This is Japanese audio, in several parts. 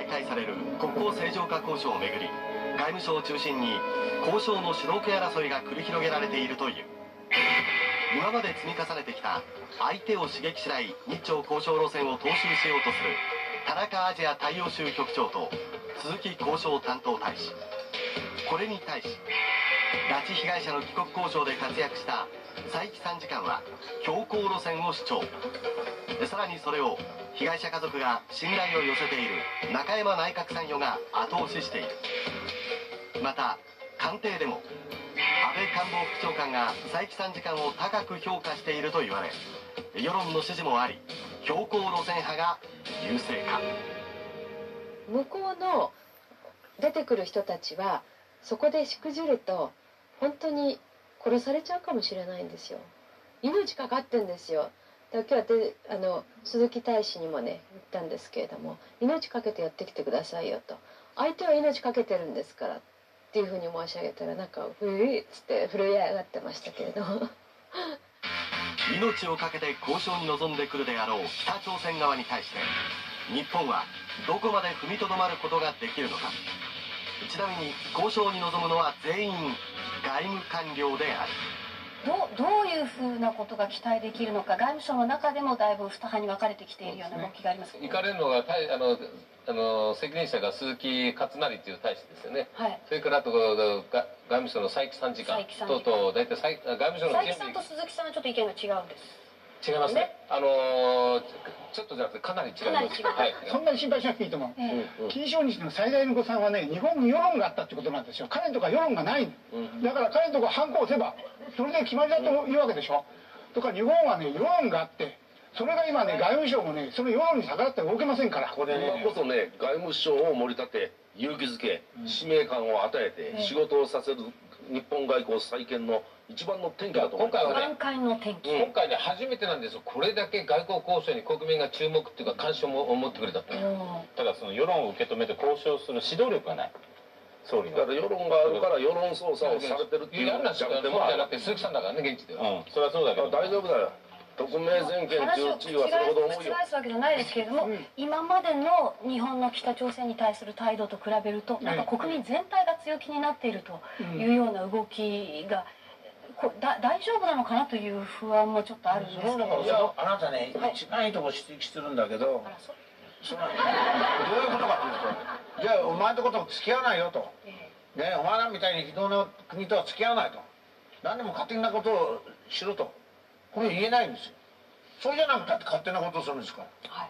再開される国交正常化交渉をめぐり、外務省を中心に交渉の主導権争いが繰り広げられているという。今まで積み重ねてきた相手を刺激しない日朝交渉路線を踏襲しようとする田中アジア大洋州局長と鈴木交渉担当大使。これに対し拉致被害者の帰国交渉で活躍した佐伯参事官は強硬路線を主張。さらにそれを被害者家族が信頼を寄せている中山内閣参与が後押ししている。また官邸でも安倍官房副長官が佐伯参事官を高く評価していると言われ、世論の支持もあり強硬路線派が優勢か。 向こうの出てくる人たちはそこでしくじると本当に殺されちゃうかもしれないんですよ。命かかってんですよ。だから今日は鈴木大使にもね言ったんですけれども、命かけてやってきてくださいよと。相手は命かけてるんですからっていうふうに申し上げたら、なんかふいっつって震え上がってましたけれども命を懸けて交渉に臨んでくるであろう北朝鮮側に対して、日本はどこまで踏みとどまることができるのか。ちなみに交渉に臨むのは全員外務官僚である。 どういうふうなことが期待できるのか、外務省の中でもだいぶ2派に分かれてきているような動きがあります。 行かれるのが責任者が鈴木勝成という大使ですよね、はい、それからあと外務省の佐伯参事官等々、大体外務省の佐伯さんと鈴木さんはちょっと意見が違うんです。 違いますね。ちょっとじゃなくてかなり違います。はい、 そんなに心配しなくていいと思う。金正日の最大の誤算はね、日本に世論があったってことなんですよ。彼のとこは世論がない。だから彼のとこは反抗を押せばそれで決まりだというわけでしょ。とか日本はね、世論があって、それが今ね、外務省もね、その世論に逆らって動けませんから。 これ今こそね、外務省を盛り立て、勇気づけ、使命感を与えて仕事をさせる日本外交再建の一番の転機だと思います。 今回ね初めてなんですよ。これだけ外交交渉に国民が注目っていうか関心を持ってくれたと。 ただその世論を受け止めて交渉する指導力がない。総理の。 だから世論があるから世論操作をされてるっていう弱点もある。だって鈴木さんだからね、現地では。 それはそうだけど。 大丈夫だよ。特命全権中地位はそれほど重いよ。 覆すわけじゃないですけれども、今までの日本の北朝鮮に対する態度と比べると、なんか国民全体が強気になっているというような動きが大丈夫なのかなという不安もちょっとあるんですけど。 いや、あなたね、一番いいとこ指摘してるんだけど、どういうことかというと、じゃあお前とこと付き合わないよと、ね、お前らみたいに非道の国とは付き合わないと、何でも勝手なことをしろと、これ言えないんですよ。それじゃなくたって勝手なことをするんですから、はい、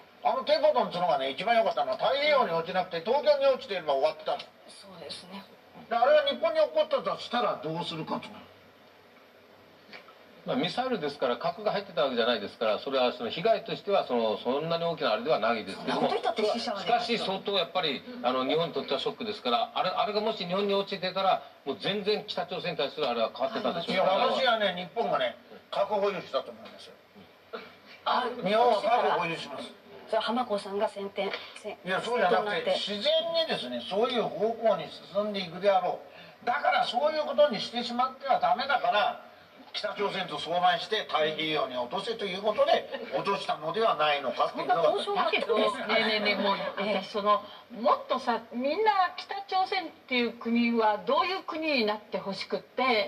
テポドンっていうのがね、一番良かったのは太平洋に落ちなくて東京に落ちていれば終わってたの。 そうですね。 あれが日本に起こったとしたらどうするかと。 ミサイルですから核が入ってたわけじゃないですから、それはその被害としてはそんなに大きなあれではないですけども、しかし相当やっぱり日本にとってはショックですから、あれがもし日本に落ちてたらもう全然北朝鮮に対するあれは変わってたでしょう。 いや、私はね、日本がね核保有したと思いますよ。日本は核保有します。 それは浜子さんが先手。 いや、そうじゃなくて自然にですね、そういう方向に進んでいくであろう。だからそういうことにしてしまってはダメだから、北朝鮮と相談して太平洋に落とせということで落としたのではないのかっていうのが。 だけどもっとさ、みんな北朝鮮っていう国はどういう国になってほしくって、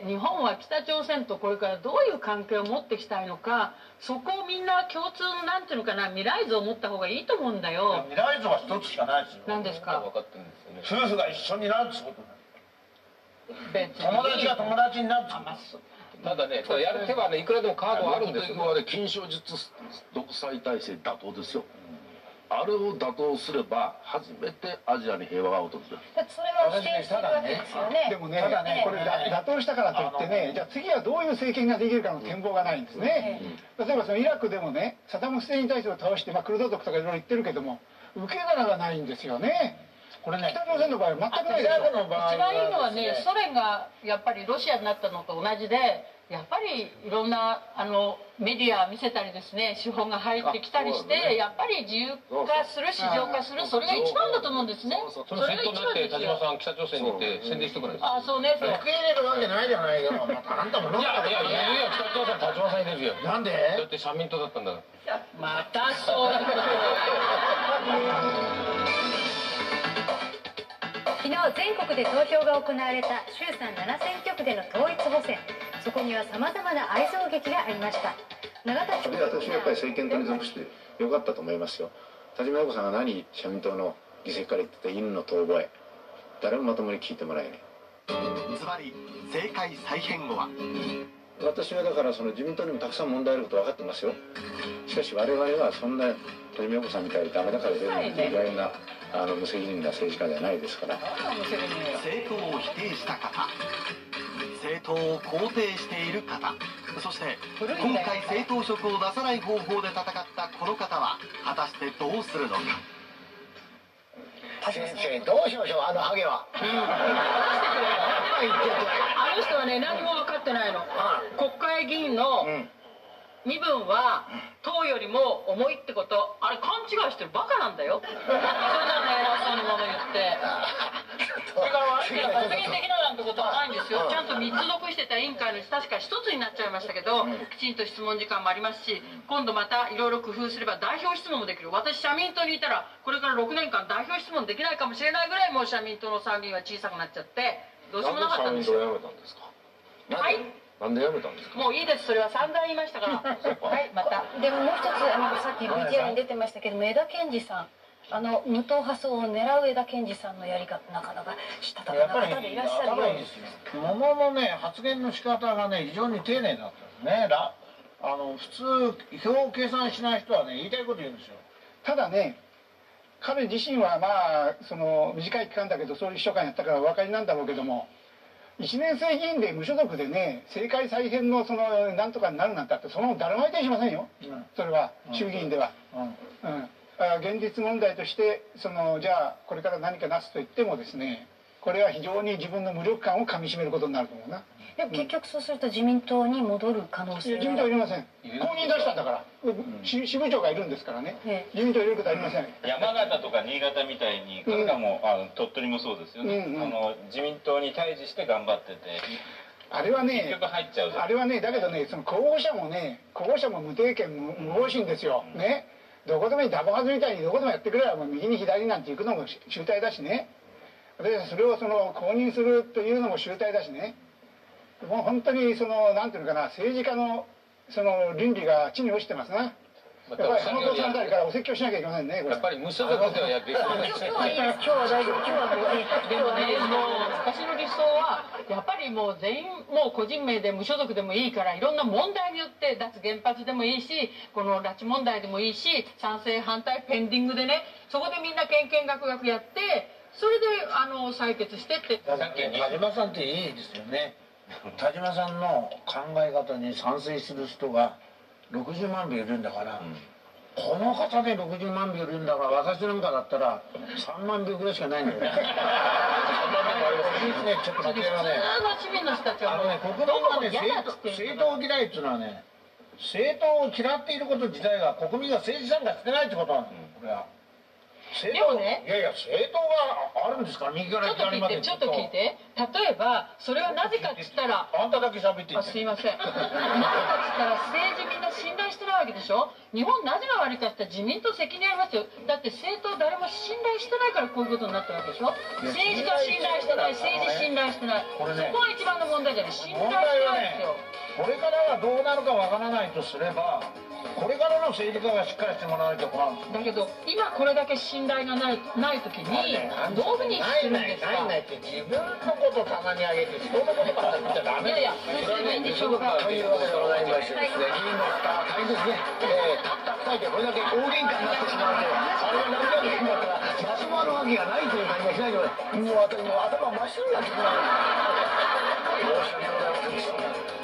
日本は北朝鮮とこれからどういう関係を持っていきたいのか、そこをみんな共通のなんていうのかな、未来図を持った方がいいと思うんだよ。 未来図は一つしかないですよ。 何ですか。 夫婦が一緒になるってことだ。友達が友達になるってことだ。 ただね、やる手はね、いくらでもカードはあるんですよ。金正日独裁体制打倒ですよ。あれを打倒すれば初めてアジアに平和が訪れる。 それは否定してるわけですよね。 でもね、これ打倒したからといってね、じゃあ次はどういう政権ができるかの展望がないんですね。例えばそのイラクでもね、サダム・フセインに対して倒して、クルド族とかいろいろ言ってるけども、受け皿がないんですよね。これね、北朝鮮の場合は全くないですよ。 一番いいのはね、ソ連がやっぱりロシアになったのと同じで、やっぱりいろんなメディア見せたりですね、資本が入ってきたりして、やっぱり自由化する、市場化する、それが一番だと思うんですね。 その先頭になって田島さん北朝鮮に行って宣伝してくれるんですよ。 あ、そうね。 受け入れるわけないじゃないよ。あんたも飲んだいや北朝鮮田島さんいるんですよ。 なんで？ だって社民党だったんだから。 またそうだ。 昨日全国で投票が行われた衆参7選挙区での統一補選。そこにはさまざまな愛憎劇がありました。永田町。 私はやっぱり政権党に属してよかったと思いますよ。田島陽子さんが何社民党の議席から言ってた犬の遠吠え、誰もまともに聞いてもらえない。 つまり政界再編後は、 私はだからその自民党にもたくさん問題あること分かってますよ。しかし我々はそんな田島陽子さんみたいにダメだから出るっていうぐらいな無責任な政治家ではないですから。 政党を否定した方、政党を肯定している方、そして今回政党色を出さない方法で戦ったこの方は果たしてどうするのか。 先生どうしましょう、あのハゲは。 あの人はね、何も分かってないの。国会議員の身分は党よりも重いってこと、あれ勘違いしてるバカなんだよ。そんなの偉そうなまま言って。だから発言できないなんてことはないんですよ。ちゃんと3つ残してた委員会の確か1つになっちゃいましたけど、きちんと質問時間もありますし、今度またいろいろ工夫すれば代表質問もできる。私社民党にいたらこれから6年間代表質問できないかもしれないぐらい、もう社民党の参議院は小さくなっちゃってどうしようもなかったんですよ。 なんで社民党辞めたんですか。 はい、 なんで辞めたんですか。 もういいです、それは散々言いましたから。はい、また。 でももう一つさっき VTR に出てましたけども、江田憲司さん、無党派層を狙う江田憲司さんのやり方、なかなかしたたかな方でいらっしゃるようです。 桃のね発言の仕方がね非常に丁寧だったんですね。普通票を計算しない人はね言いたいこと言うんですよ。 ただね、彼自身はまあその短い期間だけど総理秘書官やったからお分かりなんだろうけども、1年生議員で無所属でね政界再編のそのなんとかになるなんてあってその誰も相手にしませんよ、それは衆議院では。現実問題としてじゃあこれから何かなすと言ってもですね、これは非常に自分の無力感をかみしめることになると思うな。 でも結局そうすると自民党に戻る可能性は。 自民党はいりません。公認出したんだから、支部長がいるんですからね。自民党入れることはありません。 山形とか新潟みたいに、彼らも鳥取もそうですよね。自民党に対峙して頑張ってて。 あれはね、 結局入っちゃう。 あれはね、だけどね、その候補者も無定見無方針ですよ。ね。どこでもいい、ダボハズみたいにどこでもやってくればもう右に左なんて行くのも集大だしね。でそれを公認するというのも集大だしね。もう本当になんていうのかな、政治家の倫理が地に落ちてますな。やっぱり浜田さんあたりからお説教しなきゃいけませんね。 やっぱり無所属ではやっていく。 今日はいいです。今日は大丈夫。今日はもういい。 でもね、もう私の理想はやっぱりもう全員もう個人名で無所属でもいいから、いろんな問題によって脱原発でもいいし、この拉致問題でもいいし、賛成反対ペンディングでね、そこでみんなけんけんがくがくやって、それで採決してって。 田島さんっていいですよね。田島さんの考え方に賛成する人が60万票いるんだから、この方で60万票いるんだから、私なんかだったら3万票ぐらいしかないんだよね。ちょっと待ってよね。 普通の市民の人たちはね、 国民がね政党嫌いっていうのはね、政党を嫌っていること自体が国民が政治参加してないってことなの。これは。 でもね、 いやいや政党があるんですか、右から左まで。 ちょっと聞いて、例えばそれはなぜかっつったら、 あんただけ喋ってすいません、なぜかっつったら政治みんな信頼してないわけでしょ。日本なぜが悪いかって言ったら自民党責任ありますよ。だって政党誰も信頼してないからこういうことになったわけでしょ。政治家信頼してない、政治信頼してない、そこは一番の問題じゃない。信頼してないですよ。 これからはどうなるかわからないとすれば、これからの政治家がしっかりしてもらわないと困る。 だけど今これだけ信頼がない時にどういうふうにするんですか。 ないって自分のことを棚に上げて人のことばっかり見ちゃダメ。 いやいや、それでいいんでしょうか。 というわけでございましてですね、議員の方大変ですね。たった2人でこれだけ大喧嘩になってしまうと、あれは何だってんだったらまとまるわけがないという感じがしないけど、もう頭真っ白になってしまう。申し訳ございませんでした。